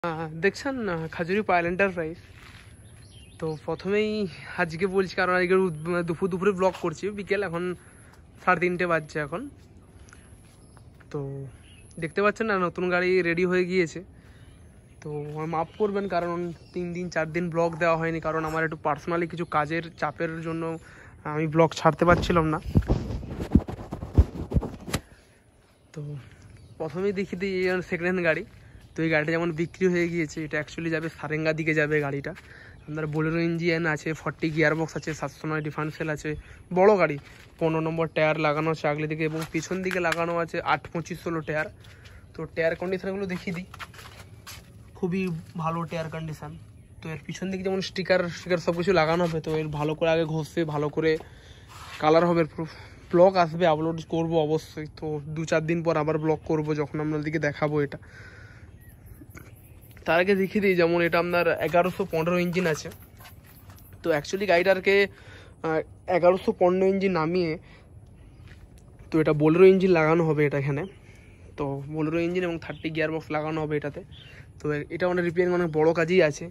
দেখছেন খাজুরি এন্টারপ্রাইজ। তো প্রথমেই আজকে বলছি কারণ আজকে দুপুরে ব্লগ করছি, বিকেল এখন 3:30 বাজছে এখন। তো দেখতে পাচ্ছেন না, নতুন গাড়ি রেডি হয়ে গিয়েছে। তো মাফ করবেন কারণ 3 দিন 4 দিন ব্লগ দেওয়া হয়নি, কারণ আমার একটু পার্সোনালি কিছু কাজের চাপের জন্য আমি ব্লগ ছাড়তে পারছিলাম না। তো প্রথমেই দেখি দিই সেকেন্ড হ্যান্ড গাড়ি। তো এই গাড়িটা যেমন বিক্রি হয়ে গিয়েছে, এটা অ্যাকচুয়ালি যাবে সারেঙ্গা দিকে যাবে গাড়িটা। আপনার বোলেরো ইঞ্জিন আছে, 40 গিয়ার বক্স আছে, 709 ডিফারেন্সিয়াল আছে, বড় গাড়ি। 15 নম্বর টায়ার লাগানো আছে আগলে দিকে এবং পিছন দিকে লাগানো আছে 8-25-16 টায়ার। তো টায়ার কন্ডিশনগুলো দেখিয়ে দিই, খুবই ভালো টায়ার কন্ডিশন। তো এর পিছন দিকে যেমন স্টিকার সব কিছু লাগানো হবে। তো এর ভালো করে আগে ঘষে ভালো করে কালার হবে, ব্লগ আসবে, আপলোড করব অবশ্যই। তো 2-4 দিন পর আবার ব্লগ করব যখন আপনাদেরকে দেখাবো এটা। তার আগে দেখিয়ে দিই, যেমন এটা আপনার 1115 ইঞ্জিন আছে। তো অ্যাকচুয়ালি গাড়িটারকে 1115 ইঞ্জিন নামিয়ে তো এটা বোলেরো ইঞ্জিন লাগানো হবে এটা এখানে। তো বোলেরো ইঞ্জিন এবং 30 গিয়ার বক্স লাগানো হবে এটাতে। তো এটা অনেক রিপেয়ারিং অনেক বড় কাজই আছে।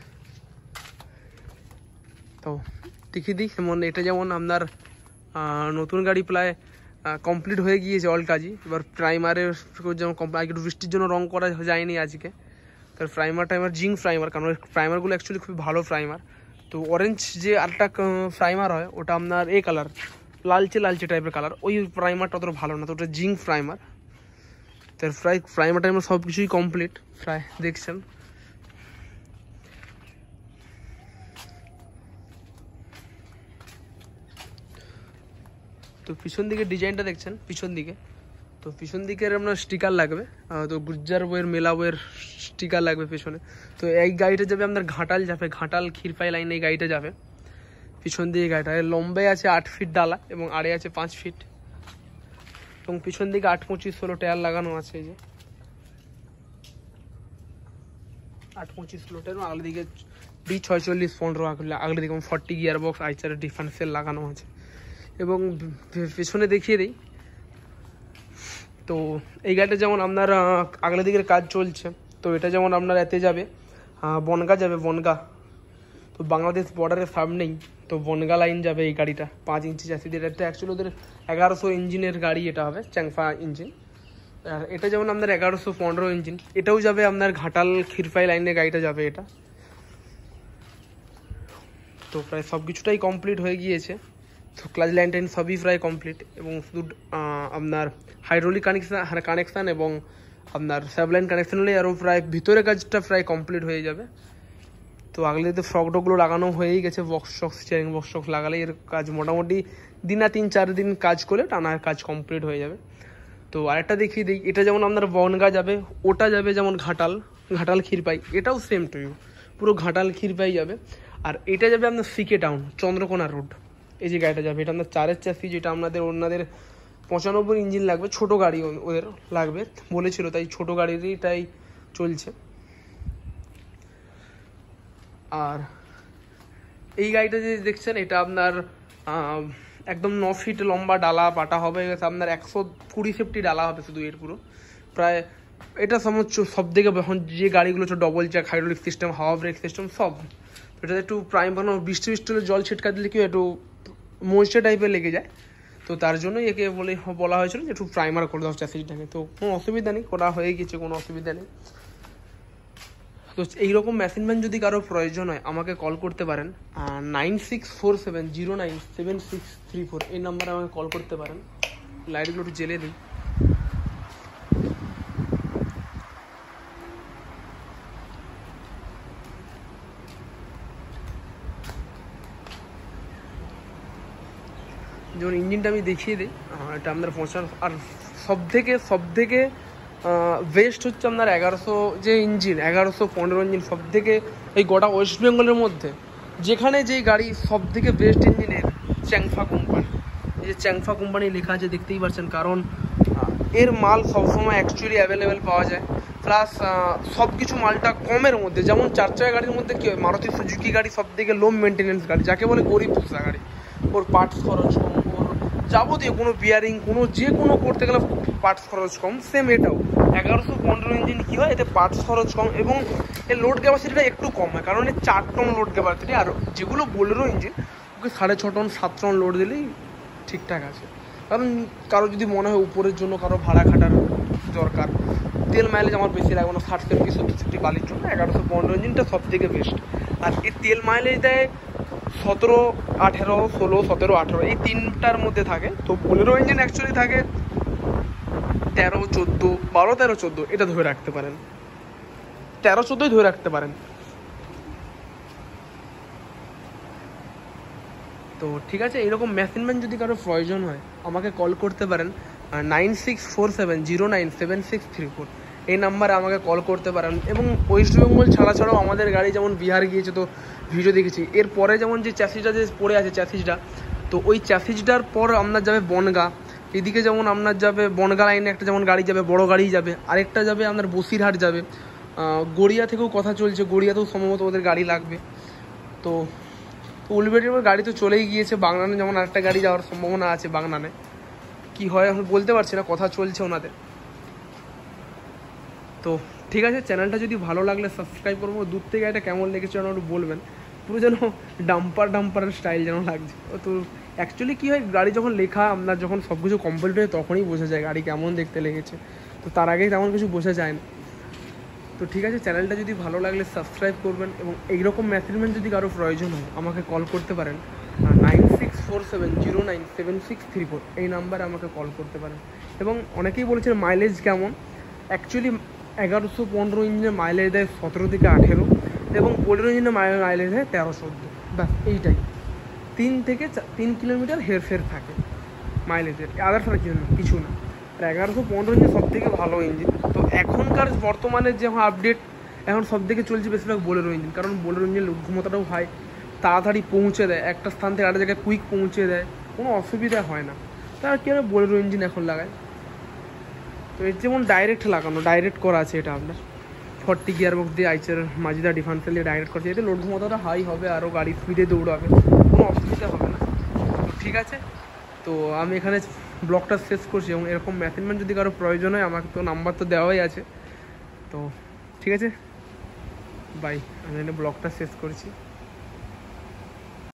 তো দেখিয়ে দিই, যেমন এটা যেমন আপনার নতুন গাড়ি প্রায় কমপ্লিট হয়ে গিয়েছে অল কাজই। এবার প্রাইমারের যেমন একটু বৃষ্টির জন্য রং করা যায়নি আজকে। তার প্রাইমার জিঙ্ক প্রাইমার, কারণ প্রাইমারগুলো অ্যাকচুয়ালি খুবই ভালো প্রাইমার। তো অরেঞ্জ যে আরেকটা প্রাইমার হয় ওটা আপনার এই কালার, লালচে টাইপের কালার, ওই প্রাইমারটা অত ভালো না। তো ওটা জিঙ্ক প্রাইমার। তার প্রাইমার টাইমার সব কিছুই কমপ্লিট প্রায় দেখছেন। তো পিছন দিকে ডিজাইনটা দেখছেন পিছন দিকে। তো পিছন দিকের আপনার স্টিকার লাগবে, তো গুজ্জার বইয়ের মেলা বইয়ের স্টিকার লাগবে পেছনে। তো এই গাড়িটা যাবে আপনার ঘাটাল যাবে, ঘাটাল ক্ষীরপাই লাইনে এই গাড়িটা যাবে। পিছন দিকে গাড়িটা লম্বায় আছে 8 ফিট ডালা এবং আড়ে আছে 5 ফিট এবং পিছন দিকে 8-25-16 টায়ার লাগানো আছে। এই যে 8-25-16 টায়ার, আগলে দিকে B46-15 আগলে দিকে 40 গিয়ার বক্স আইচার ডিফারেন্সিয়াল লাগানো আছে। এবং পেছনে দেখিয়ে দিই, তো এই গাড়িটা যেমন আপনার আগলে দিকের কাজ চলছে। তো এটা যেমন আপনার এতে যাবে বনগা যাবে, বনগা। তো বাংলাদেশ বর্ডারের সামনেই তো বনগা লাইন যাবে এই গাড়িটা। 5 ইঞ্চি চ্যাসি দিয়ে। এটা অ্যাকচুয়ালি ওদের 1100 ইঞ্জিনের গাড়ি এটা হবে, চ্যাংফা ইঞ্জিন। আর এটা যেমন আপনার 1115 ইঞ্জিন, এটাও যাবে আপনার ঘাটাল ক্ষীরপাই লাইনে গাড়িটা যাবে এটা। তো প্রায় সব কিছুটাই কমপ্লিট হয়ে গিয়েছে। তো ক্লাচ লাইন টাইন সবই প্রায় কমপ্লিট এবং শুধু আপনার হাইড্রোলিক কানেকশান এবং আপনার সাবলাইন কানেকশান হলে আরও প্রায় ভিতরে কাজটা প্রায় কমপ্লিট হয়ে যাবে। তো আগলে তো ফ্রকডগুলো লাগানো হয়েই গেছে, স্টিয়ারিং বক্স লাগালে এর কাজ মোটামুটি দিন 3-4 দিন কাজ করলে টানার কাজ কমপ্লিট হয়ে যাবে। তো আরেকটা দেখিয়ে দিই, এটা যেমন আপনার বনগা যাবে, ওটা যাবে যেমন ঘাটাল ক্ষীরপাই, এটাও সেম টু ইউ, পুরো ঘাটাল ক্ষীরপাই যাবে। আর এটা যাবে আপনার সিকে টাউন চন্দ্রকোনা রোড। এই যে গাড়িটা যাবে এটা আপনার 4-এর চ্যাসি, যেটা ওনাদের 95 ইঞ্জিন লাগবে, ছোট গাড়ি ওদের লাগবে বলেছিল, তাই ছোট গাড়িরই তাই চলছে। আর এই গাড়িটা যে দেখছেন এটা আপনার একদম 9 ফিট লম্বা ডালা পাটা হবে, আপনার 120 সেফটি ডালা হবে শুধু এর পুরো প্রায়। এটা সব থেকে এখন যে গাড়িগুলো হচ্ছে ডবল জ্যাক, হাইড্রোলিক সিস্টেম, হাওয়া ব্রেক সিস্টেম সব। এটা একটু প্রাইম বানানো, বৃষ্টি হলে জল ছিটকা দিলে কি একটু ময়েশ্চার টাইপের লেগে যায়। তো তার জন্যই একে বলা হয়েছিল যে একটু প্রাইমার করে দাও চ্যাসিসটাকে। তো কোনো অসুবিধা নেই, করা হয়ে গেছে, কোনো অসুবিধা নেই। তো এইরকম মেশিন ম্যান যদি কারো প্রয়োজন হয় আমাকে কল করতে পারেন, 9647097634 এই নাম্বারে আমাকে কল করতে পারেন। লাইটগুলো একটু জ্বেলে দিই। যেমন ইঞ্জিনটা আমি দেখিয়ে দিই, এটা আপনার 50। আর সব থেকে বেস্ট হচ্ছে আপনার 1100 যে ইঞ্জিন, 1115 ইঞ্জিন সব থেকে এই গোটা ওয়েস্ট বেঙ্গলের মধ্যে যেখানে যেই গাড়ি সব থেকে বেস্ট ইঞ্জিনের চ্যাংফা কোম্পানি। এই যে চ্যাংফা কোম্পানি লেখা আছে দেখতেই পাচ্ছেন, কারণ এর মাল সবসময় অ্যাকচুয়ালি অ্যাভেলেবেল পাওয়া যায়। প্লাস সব কিছু মালটা কমের মধ্যে। যেমন 4 চাকা গাড়ির মধ্যে কী হয়, মারুতি সুজুকি গাড়ি সব থেকে লো মেনটেন্যান্স গাড়ি, যাকে বলে গরিব পোষা গাড়ি। ওর পার্টস খরচ কম, ওর যাবতীয় কোনো বিয়ারিং যে কোনো করতে গেলে পার্টস খরচ কম। সেম এটাও 1115 ইঞ্জিন কী হয়, এতে পার্টস খরচ কম এবং এর লোড ক্যাপাসিটিটা একটু কম হয়, কারণ এর 4 টন লোড ক্যাপাসিটি। আর যেগুলো Bolero engine okay 6.5 ton 7 ton load দিলেই ঠিকঠাক আছে। কারণ কারো যদি মনে হয় উপরের জন্য কারো ভাড়া খাটার দরকার, তেল মাইলেজ আমার বেশি লাগবে না, 60 থেকে 70 বালির জন্য 1115 ইঞ্জিনটা সব থেকে বেস্ট। আর এই তেল মাইলেজ দেয় 17, 18, 16, 17, 18 এই তিনটার মধ্যে থাকে। তো বোলেরো ইঞ্জিন অ্যাকচুয়ালি থাকে 13, 14, 12, 13, 14 এটা ধরে রাখতে পারেন, 13, 14 ধরে রাখতে পারেন। তো ঠিক আছে, এইরকম মেশিনম্যান যদি কারো প্রয়োজন হয় আমাকে কল করতে পারেন 9647097634 এই নাম্বারে আমাকে কল করতে পারেন। এবং ওয়েস্ট বেঙ্গল ছাড়াও আমাদের গাড়ি যেমন বিহার গিয়েছে, তো ভিডিও দেখেছি। এরপরে যেমন যে চ্যাসিসটা যে পড়ে আছে চ্যাসিসটা, তো ওই চ্যাসিসটার পর আপনার যাবে বনগা, এদিকে যেমন আপনার যাবে বনগা লাইনে একটা যেমন গাড়ি যাবে, বড় গাড়ি যাবে, আরেকটা যাবে আপনার বসিরহাট যাবে, গড়িয়া থেকেও কথা চলছে, গড়িয়াতেও সম্ভবত ওদের গাড়ি লাগবে। তো উলবেড়ির গাড়ি তো চলেই গিয়েছে, বাগনানে যেমন আরেকটা গাড়ি যাওয়ার সম্ভাবনা আছে, বাগনানে কি হয় আমি বলতে পারছি না, কথা চলছে ওনাদের। তো ঠিক আছে, চ্যানেলটা যদি ভালো লাগলে সাবস্ক্রাইব করবো। দূর থেকে এটা কেমন লেগেছে যেন একটু বলবেন, পুরো যেন ডাম্পারের স্টাইল যেন লাগছে। তো অ্যাকচুয়ালি কী হয়, গাড়ি যখন লেখা আপনার যখন সব কিছু কমপ্লিট হয় তখনই বোঝা যায় গাড়ি কেমন দেখতে লেগেছে, তো তার আগে তেমন কিছু বোঝা যায় না। তো ঠিক আছে, চ্যানেলটা যদি ভালো লাগলে সাবস্ক্রাইব করবেন এবং এইরকম মেশিনম্যান যদি কারো প্রয়োজন হয় আমাকে কল করতে পারেন 9647097634 এই নাম্বারে আমাকে কল করতে পারেন। এবং অনেকেই বলেছেন মাইলেজ কেমন, অ্যাকচুয়ালি 1115 ইঞ্জিনের মাইলেজ দেয় 17 থেকে 18 এবং বোলেরো ইঞ্জিনের মাইলেজ দেয় 13-14, ব্যাস এইটাই। 3 থেকে 3 কিলোমিটার হেরফের থাকে মাইলেজের, আদার্স আর কিছু না। আর 1115 ইঞ্জিন সব থেকে ভালো ইঞ্জিন। তো এখনকার বর্তমানে যে আপডেট এখন সব থেকে চলছে বেশিরভাগ বোলেরো ইঞ্জিন, কারণ বোলেরো ইঞ্জিন লোড ক্ষমতাটাও হাই, তাড়াতাড়ি পৌঁছে দেয়, একটা স্থান থেকে আরেকটা জায়গায় কুইক পৌঁছে দেয়, কোনো অসুবিধা হয় না। তার কি আর বোলেরো ইঞ্জিন এখন লাগায়। তো এর যেমন ডাইরেক্ট করা আছে, এটা আপনার 40 গিয়ার বক্স দিয়ে আইচার মাজিদা ডিফারেন্সিয়াল দিয়ে ডাইরেক্ট করছে, এতে লোড ক্ষমতাটা হাই হবে, আরও গাড়ি স্পিডে দৌড়াবে, কোনো অসুবিধা হবে না। তো ঠিক আছে, তো আমি এখানে ব্লগটা শেষ করছি। এবং এরকম মেশিনম্যান যদি কারো প্রয়োজন হয় আমাকে তো নাম্বার তো দেওয়াই আছে। তো ঠিক আছে, বাই, আমি এখানে ব্লগটা শেষ করছি।